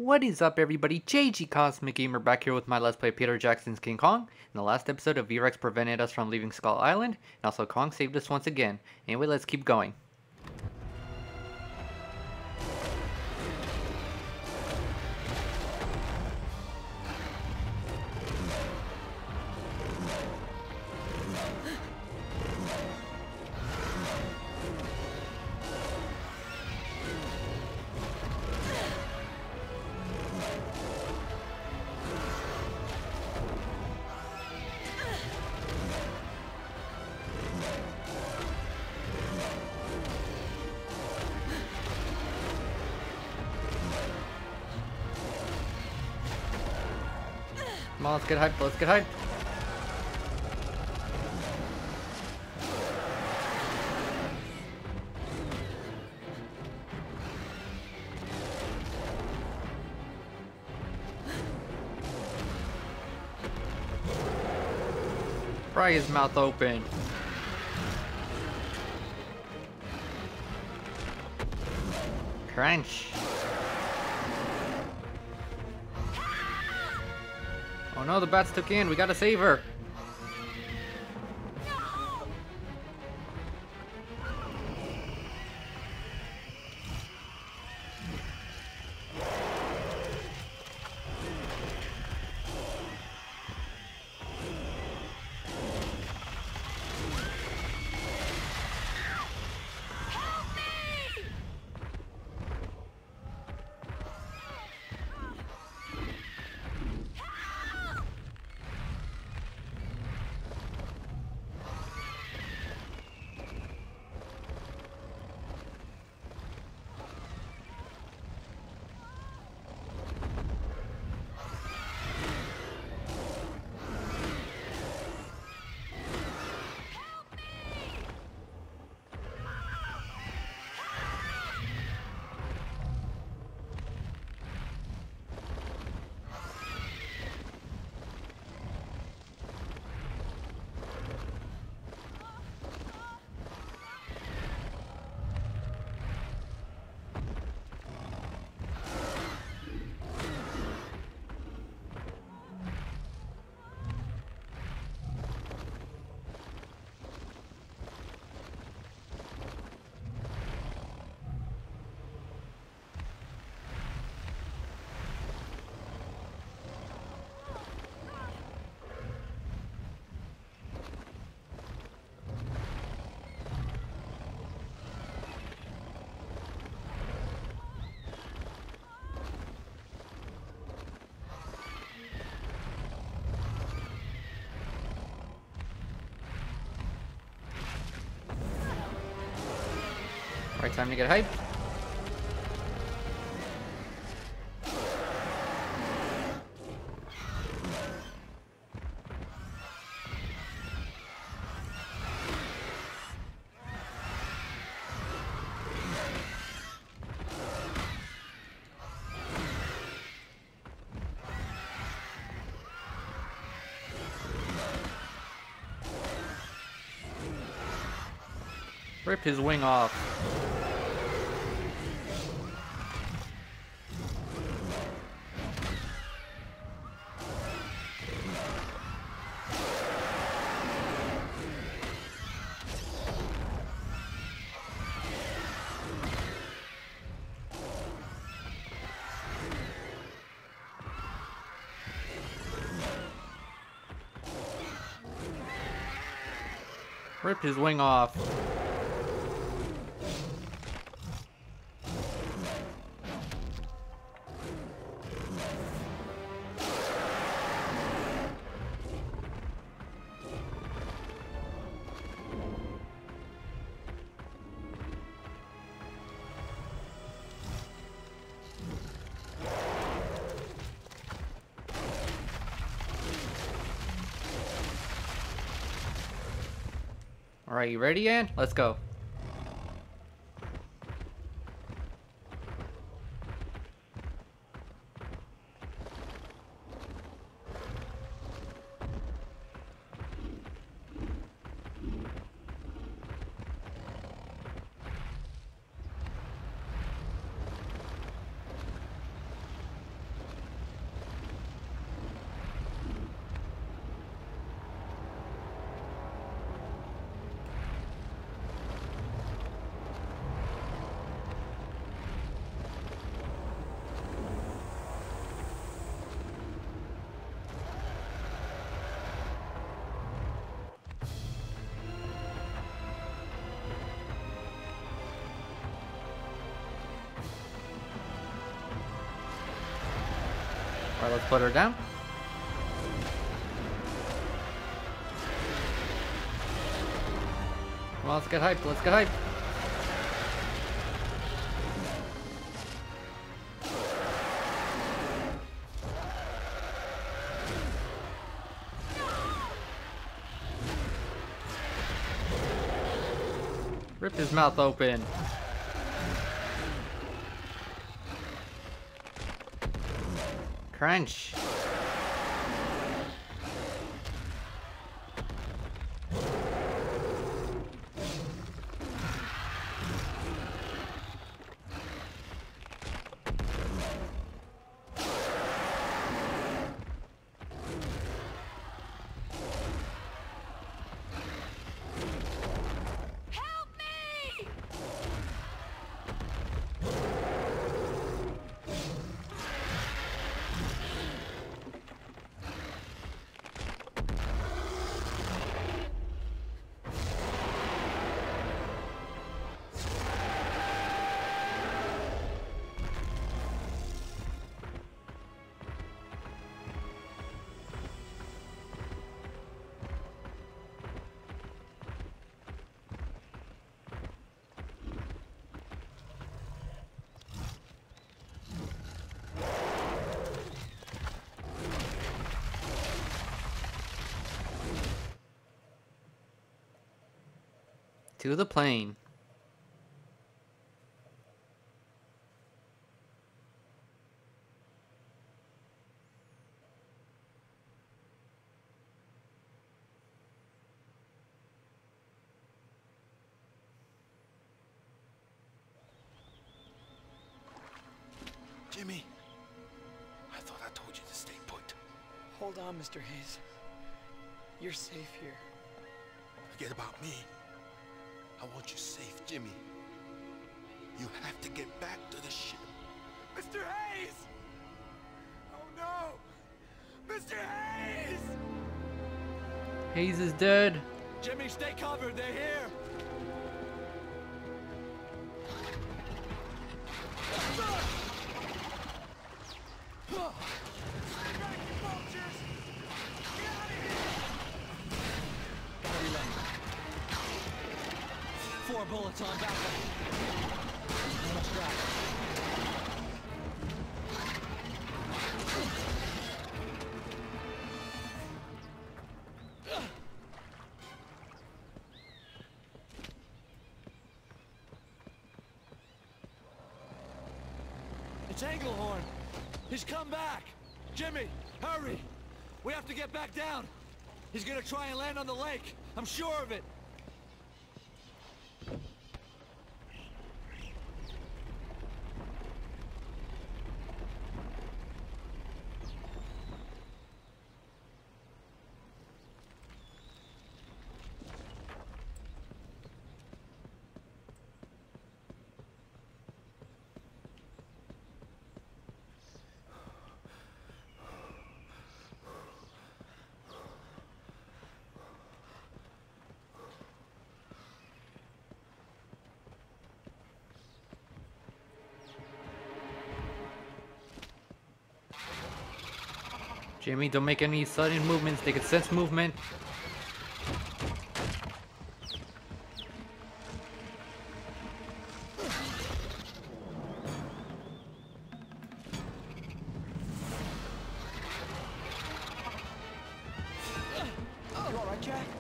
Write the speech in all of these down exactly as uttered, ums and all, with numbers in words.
What is up, everybody? J G Cosmic Gamer back here with my Let's Play Peter Jackson's King Kong. In the last episode, of V-Rex prevented us from leaving Skull Island, and also Kong saved us once again. Anyway, let's keep going. Come on, let's get hyped, let's get hyped. Pry his mouth open. Crunch. Oh no, the bats took in. We gotta save her. Alright, time to get hyped. Rip his wing off. Rip his wing off. Alright, you ready, Ann? Let's go. Alright, let's put her down. Come on, let's get hyped. Let's get hyped. Rip his mouth open. Crunch. To the plane. Jimmy, I thought I told you to stay put. Hold on, Mister Hayes. You're safe here. Forget about me. I want you safe, Jimmy. You have to get back to the ship. Mister Hayes! Oh no! Mister Hayes! Hayes is dead. Jimmy, stay covered. They're here. Four bullets on backup. How much got? It's Englehorn. He's come back. Jimmy, hurry. We have to get back down. He's gonna try and land on the lake. I'm sure of it. Jimmy, don't make any sudden movements. They can sense movement. You all right, Jack?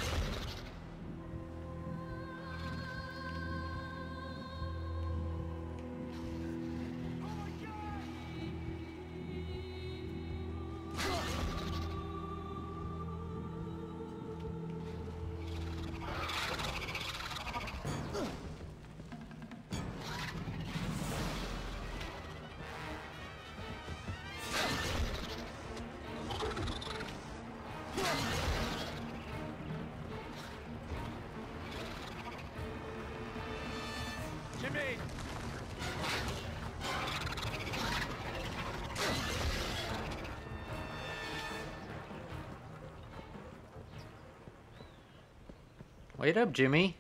Jimmy! Wait up, Jimmy.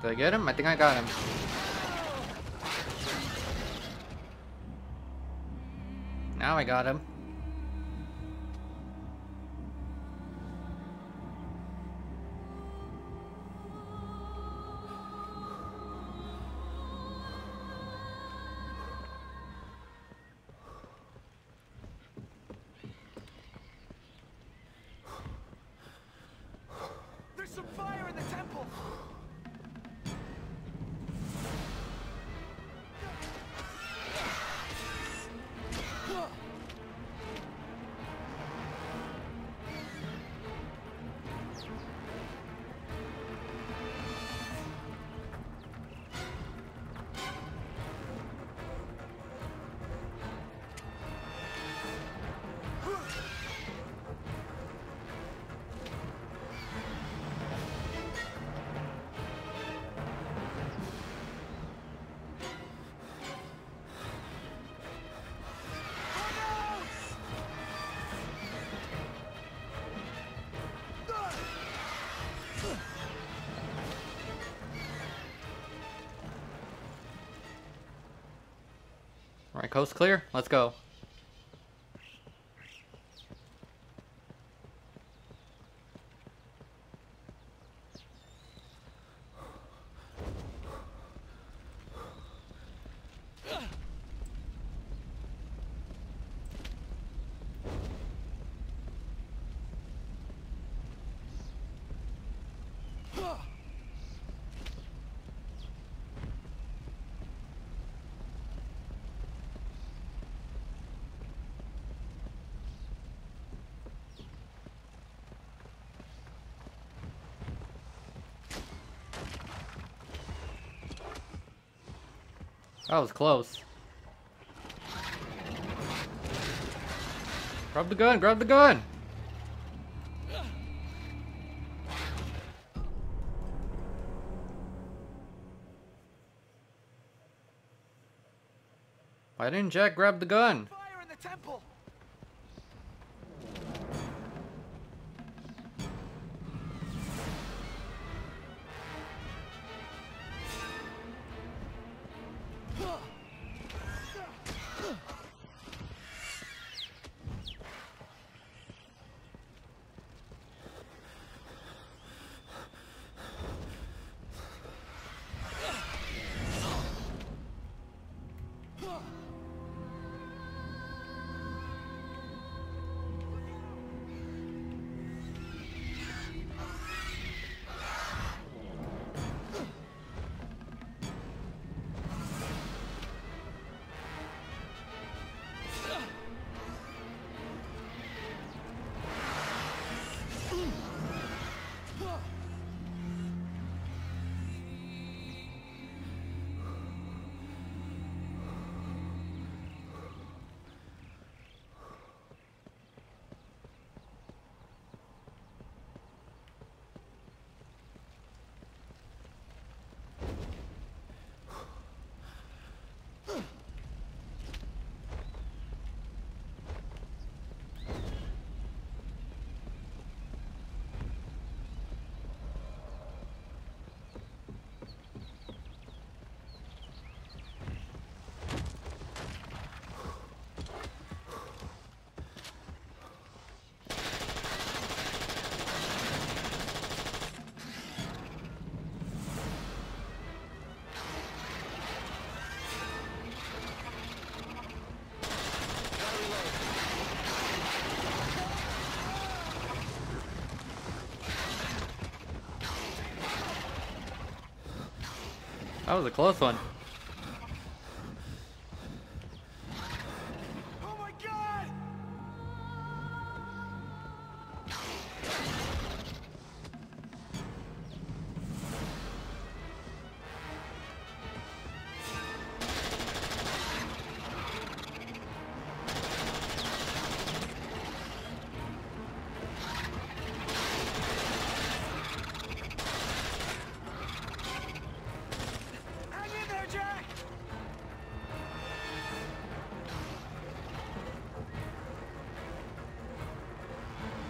Did I get him? I think I got him. Now I got him. There's some fire in the temple! Alright, coast clear. Let's go. That was close. Grab the gun, grab the gun! Why didn't Jack grab the gun? Fire in the temple! That was a close one. Oh my god! Hang in there, Jack!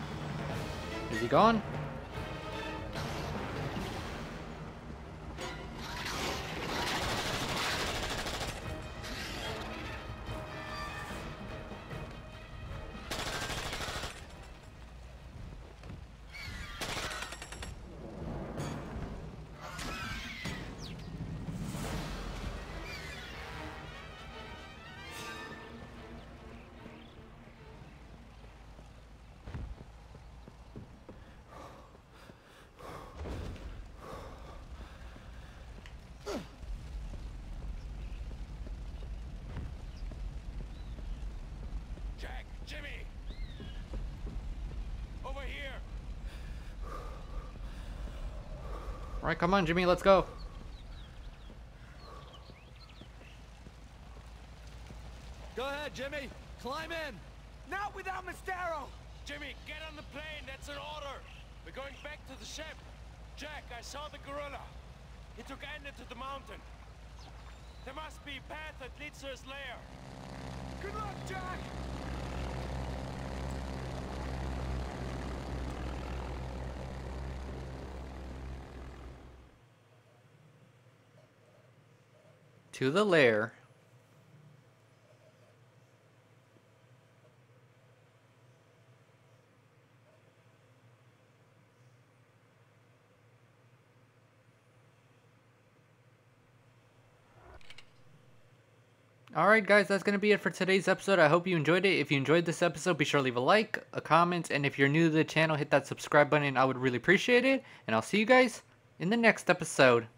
Is he gone? Jimmy! Over here! Alright, come on, Jimmy, let's go. Go ahead, Jimmy. Climb in. Not without Mistero! Jimmy, get on the plane. That's an order. We're going back to the ship. Jack, I saw the gorilla. He took Ender to the mountain. There must be a path that leads to his lair. Good luck, Jack! To the lair. Alright guys, that's going to be it for today's episode. I hope you enjoyed it. If you enjoyed this episode, be sure to leave a like, a comment, and if you're new to the channel, hit that subscribe button. I would really appreciate it. And I'll see you guys in the next episode.